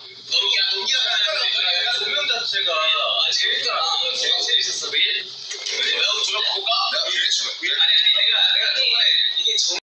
약간 조명 자체가 재밌더라. 재밌었어. 내가 볼까? 내가 아니 내가 저번에 이게